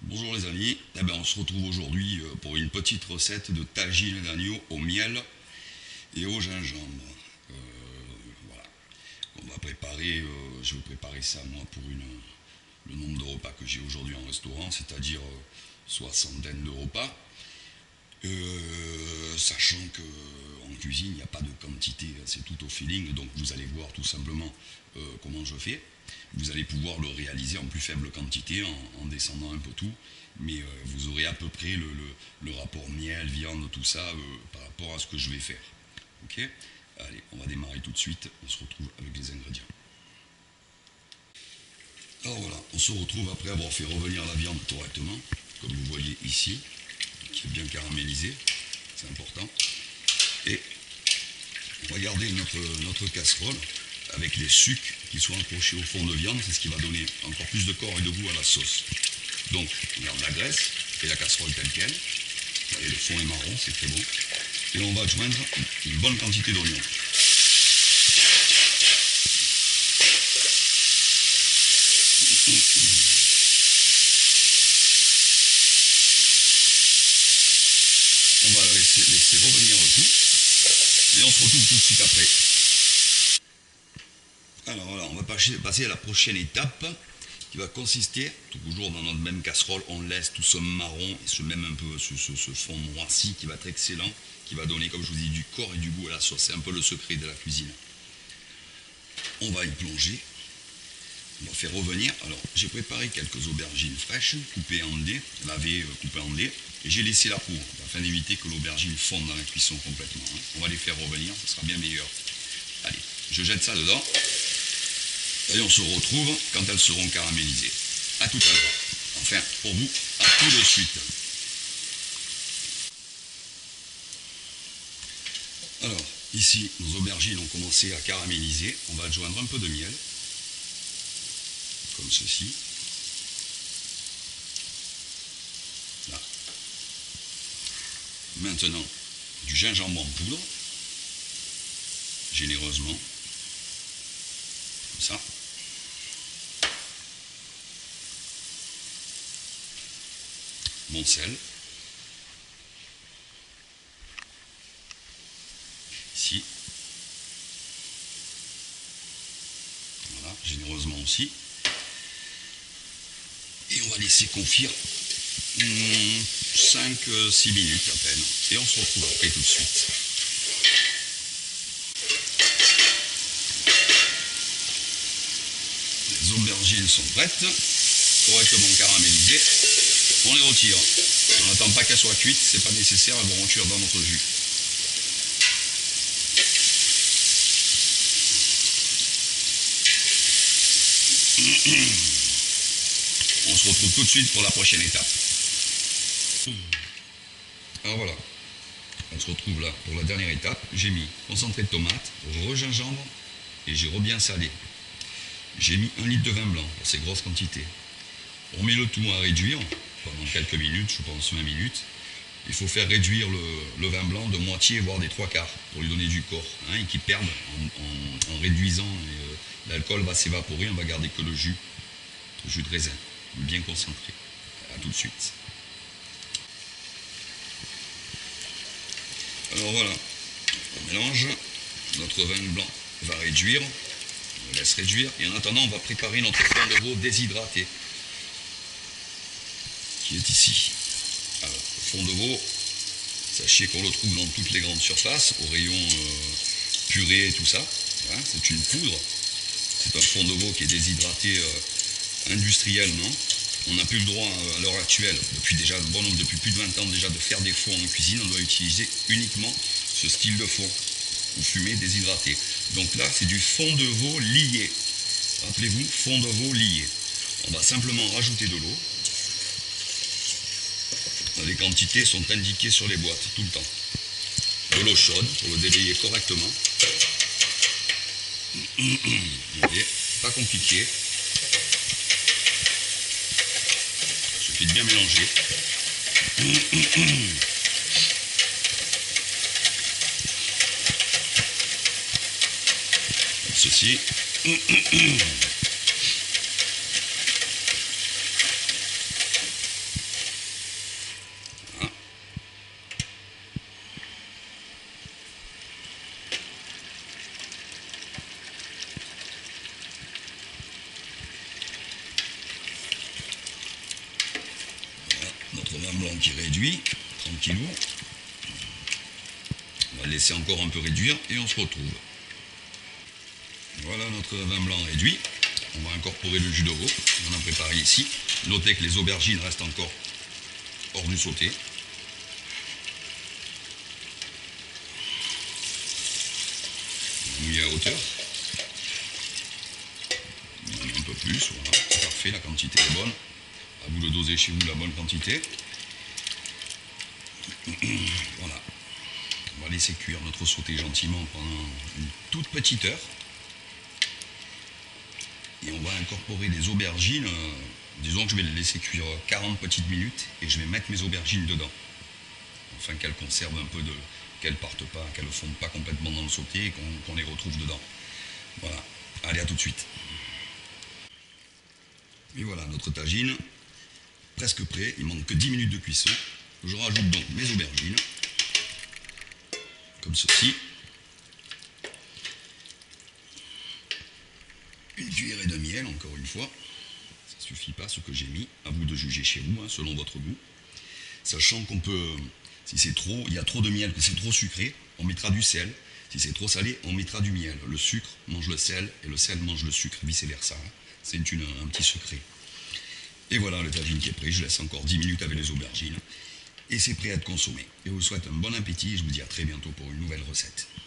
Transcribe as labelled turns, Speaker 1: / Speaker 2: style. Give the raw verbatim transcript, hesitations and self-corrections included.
Speaker 1: Bonjour les amis, eh ben, on se retrouve aujourd'hui euh, pour une petite recette de tagine d'agneau au miel et au gingembre. Euh, voilà. On va préparer, euh, je vais préparer ça moi pour une, le nombre de repas que j'ai aujourd'hui en restaurant, c'est-à-dire euh, soixantaine de repas. Euh, sachant qu'en cuisine il n'y a pas de quantité, c'est tout au feeling, donc vous allez voir tout simplement euh, comment je fais. Vous allez pouvoir le réaliser en plus faible quantité en, en descendant un peu tout, mais euh, vous aurez à peu près le, le, le rapport miel, viande, tout ça euh, par rapport à ce que je vais faire. Ok. Allez, on va démarrer tout de suite, on se retrouve avec les ingrédients. Alors voilà, on se retrouve après avoir fait revenir la viande correctement, comme vous voyez ici, qui est bien caramélisée, c'est important. Et on va garder notre, notre casserole avec les sucs qui sont accrochés au fond de viande, c'est ce qui va donner encore plus de corps et de goût à la sauce. Donc on garde la graisse et la casserole telle quelle. Vous voyez, le fond est marron, c'est très bon. Et on va joindre une bonne quantité d'oignons. On va laisser, laisser revenir le tout. Et on se retrouve tout de suite après. Alors voilà, on va passer à la prochaine étape qui va consister, toujours dans notre même casserole, on laisse tout ce marron et ce même un peu ce, ce, ce fond noirci qui va être excellent, qui va donner, comme je vous dis, du corps et du goût à la sauce. C'est un peu le secret de la cuisine. On va y plonger. On va faire revenir. Alors, j'ai préparé quelques aubergines fraîches, coupées en dés, lavées, coupées en dés, et j'ai laissé la peau, afin d'éviter que l'aubergine fonde dans la cuisson complètement. On va les faire revenir, ce sera bien meilleur. Allez, je jette ça dedans. Et on se retrouve quand elles seront caramélisées. A tout à l'heure. Enfin, pour vous, à tout de suite. Alors, ici, nos aubergines ont commencé à caraméliser. On va joindre un peu de miel. Comme ceci. Là. Maintenant, du gingembre en poudre. Généreusement. Comme ça. Mon sel. Ici. Voilà, généreusement aussi. Et on va laisser confire cinq six minutes à peine. Et on se retrouve après tout de suite. Les aubergines sont prêtes, correctement caramélisées. On les retire. On n'attend pas qu'elles soient cuites, c'est pas nécessaire, elles vont cuire dans notre jus. On se retrouve tout de suite pour la prochaine étape. Alors voilà, on se retrouve là pour la dernière étape. J'ai mis concentré de tomate, re-gingembre et j'ai re-bien salé. J'ai mis un litre de vin blanc pour ces grosses quantités. On met le tout à réduire pendant quelques minutes, je pense vingt minutes. Il faut faire réduire le, le vin blanc de moitié, voire des trois quarts, pour lui donner du corps, hein, et qu'il perde en, en, en réduisant. Euh, l'alcool va s'évaporer, on va garder que le jus, le jus de raisin, bien concentré. A tout de suite. Alors voilà, on mélange, notre vin blanc va réduire, on le laisse réduire, et en attendant on va préparer notre fond de veau déshydraté, qui est ici. Alors, le fond de veau, sachez qu'on le trouve dans toutes les grandes surfaces, au rayon euh, purée et tout ça. Voilà, c'est une poudre. C'est un fond de veau qui est déshydraté euh, industriellement. On n'a plus le droit euh, à l'heure actuelle, depuis déjà bon nombre, depuis plus de vingt ans déjà, de faire des fonds en cuisine. On doit utiliser uniquement ce style de fond, ou fumé déshydraté. Donc là, c'est du fond de veau lié. Rappelez-vous, fond de veau lié. On va simplement rajouter de l'eau. Les quantités sont indiquées sur les boîtes tout le temps. De l'eau chaude pour le délayer correctement. Vous voyez, pas compliqué. Il suffit de bien mélanger. Ceci. vin blanc qui réduit, tranquillou. On va le laisser encore un peu réduire et on se retrouve. Voilà notre vin blanc réduit. On va incorporer le jus de veau. On en a préparé ici. Notez que les aubergines restent encore hors du sauté. On a mis à hauteur. On en met un peu plus. Voilà. C'est parfait, la quantité est bonne. À vous de doser chez vous la bonne quantité. Voilà. On va laisser cuire notre sauté gentiment pendant une toute petite heure. Et on va incorporer des aubergines. Euh, disons que je vais les laisser cuire quarante petites minutes et je vais mettre mes aubergines dedans. Afin qu'elles conservent un peu de. Qu'elles partent pas, qu'elles ne fondent pas complètement dans le sauté et qu'on qu'on les retrouve dedans. Voilà. Allez, à tout de suite. Et voilà, notre tagine, presque prêt. Il manque que dix minutes de cuisson. Je rajoute donc mes aubergines. Comme ceci. Une cuillerée de miel, encore une fois. Ça ne suffit pas ce que j'ai mis. À vous de juger chez vous, hein, selon votre goût. Sachant qu'on peut, si c'est trop, il y a trop de miel, que c'est trop sucré, on mettra du sel. Si c'est trop salé, on mettra du miel. Le sucre mange le sel et le sel mange le sucre, vice versa. Hein. C'est une, un petit secret. Et voilà le tagine qui est prêt. Je laisse encore dix minutes avec les aubergines. Et c'est prêt à être consommé. Et je vous souhaite un bon appétit et je vous dis à très bientôt pour une nouvelle recette.